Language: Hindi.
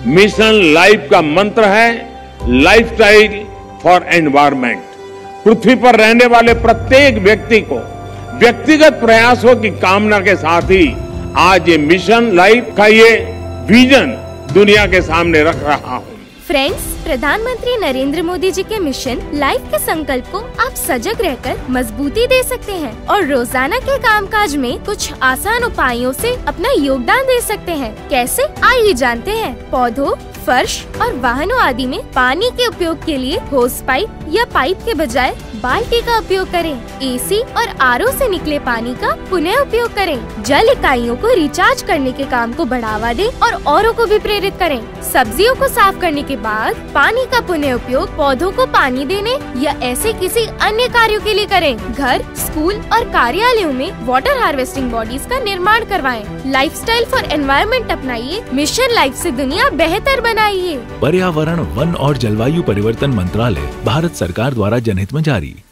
मिशन लाइफ का मंत्र है लाइफस्टाइल फॉर एनवायरमेंट। पृथ्वी पर रहने वाले प्रत्येक व्यक्ति को व्यक्तिगत प्रयासों की कामना के साथ ही आज ये मिशन लाइफ का ये विजन दुनिया के सामने रख रहा हूँ। फ्रेंड्स, प्रधानमंत्री नरेंद्र मोदी जी के मिशन लाइफ के संकल्प को आप सजग रहकर मजबूती दे सकते हैं और रोजाना के कामकाज में कुछ आसान उपायों से अपना योगदान दे सकते हैं। कैसे, आइए जानते हैं। पौधों, फर्श और वाहनों आदि में पानी के उपयोग के लिए होस पाइप या पाइप के बजाय बाल्टी का उपयोग करें। एसी और आरओ से निकले पानी का पुनः उपयोग करें। जल इकाइयों को रिचार्ज करने के काम को बढ़ावा दें और औरों को भी प्रेरित करें। सब्जियों को साफ करने के बाद पानी का पुनः उपयोग पौधों को पानी देने या ऐसे किसी अन्य कार्यों के लिए करें। घर, स्कूल और कार्यालयों में वाटर हार्वेस्टिंग बॉडीज का निर्माण करवाएं। लाइफस्टाइल फॉर एनवायरनमेंट अपनाइए। मिशन लाइफ से दुनिया बेहतर बनाइए। पर्यावरण, वन और जलवायु परिवर्तन मंत्रालय, भारत सरकार द्वारा जनहित में जारी।